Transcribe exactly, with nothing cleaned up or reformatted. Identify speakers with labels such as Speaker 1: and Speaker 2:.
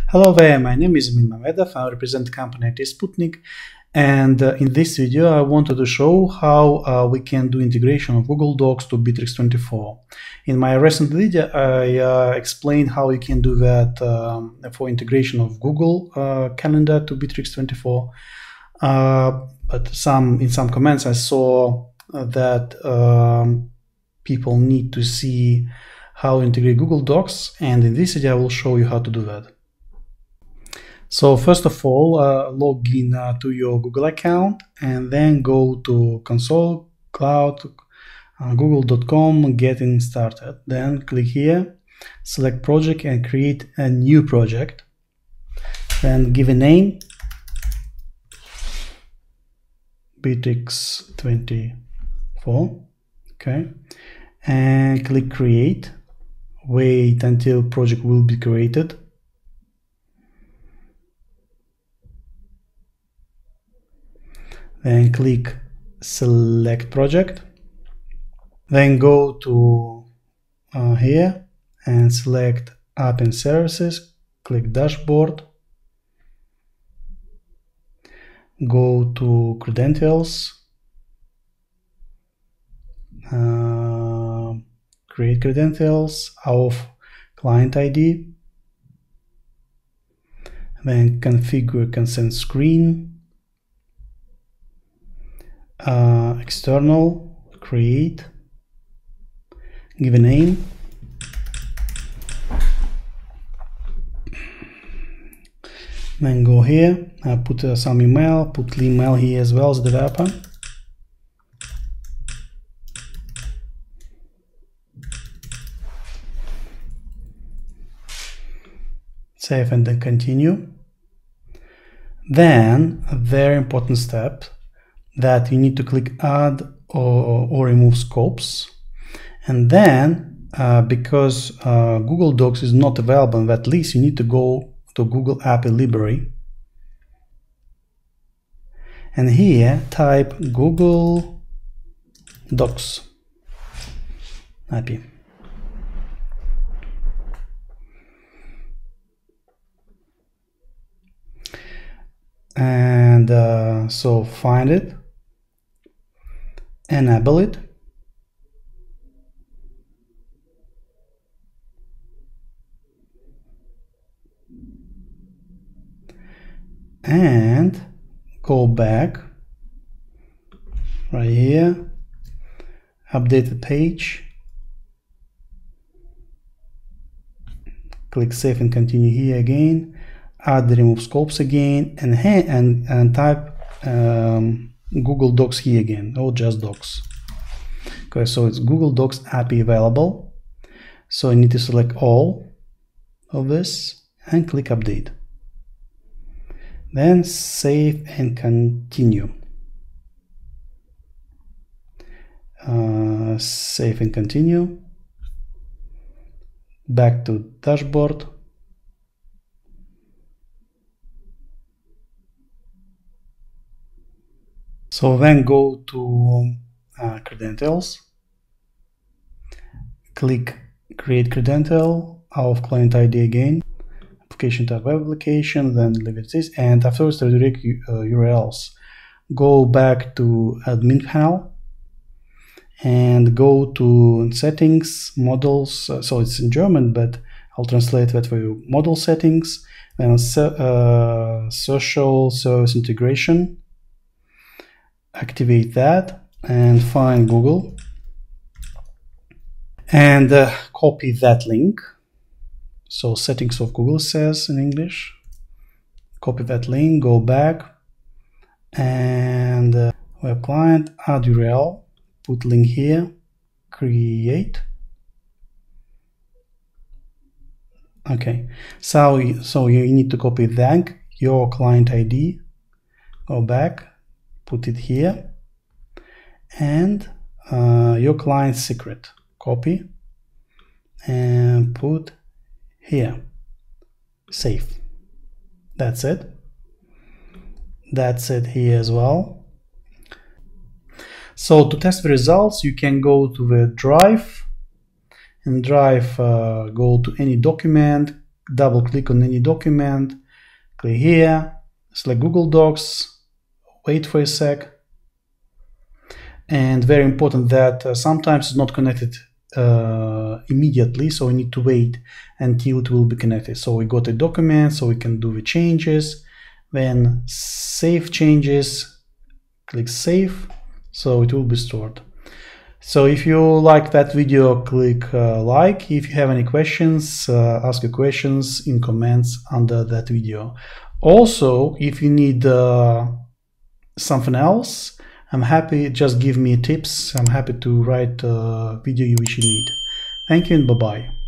Speaker 1: Hello there, my name is Emin Mamedov. I represent the company It-sputnik, and uh, in this video I wanted to show how uh, we can do integration of Google Docs to Bitrix twenty-four. In my recent video I uh, explained how you can do that um, for integration of Google uh, Calendar to Bitrix twenty-four, uh, but some in some comments I saw that um, people need to see how to integrate Google Docs, and in this video I will show you how to do that. So first of all, uh, log in uh, to your Google account and then go to console, cloud, uh, google dot com, getting started. Then click here, select project and create a new project. Then give a name, Bitrix twenty-four, okay, and click create. Wait until project will be created. Then click select project, then go to uh, here and select app and services, click dashboard, go to credentials, uh, create credentials of client I D, then configure consent screen, Uh, external, create, give a name, then go here, uh, put uh, some email, put email here as well as developer, save and then continue. Then a very important step, that you need to click add or, or remove scopes, and then uh, because uh, Google Docs is not available in that list, you need to go to Google A P I library and here type Google Docs A P I. And uh, so find it, enable it, and go back right here, update the page, click save and continue here again, add the remove scopes again, and and, and type um, Google Docs here again, or just Docs. Okay, so it's Google Docs A P I available. So you need to select all of this and click update. Then save and continue. Uh, save and continue. Back to dashboard. So then go to uh, credentials, click create credential of client I D again, application to web application, then leave it this, and afterwards redirect uh, U R Ls. Go back to admin panel and go to settings, models, uh, so it's in German, but I'll translate that for you. Model settings, then uh, social service integration. Activate that and find Google and uh, copy that link. So settings of Google says in English. Copy that link, go back and uh, web client, add U R L, put link here, create. Okay, so so you need to copy that, your client I D, go back, put it here, and uh, your client secret, copy and put here, save. That's it. That's it here as well. So to test the results, you can go to the drive, and drive, uh, go to any document, double click on any document, click here, select Google Docs, wait for a sec. And very important that uh, sometimes it's not connected uh, immediately, so we need to wait until it will be connected. So we got a document, so we can do the changes, then save changes, click save, so it will be stored. So if you like that video, click uh, like. If you have any questions, uh, ask your questions in comments under that video. Also, if you need uh, something else, I'm happy, just give me tips. I'm happy to write a video which you need. Thank you and bye-bye.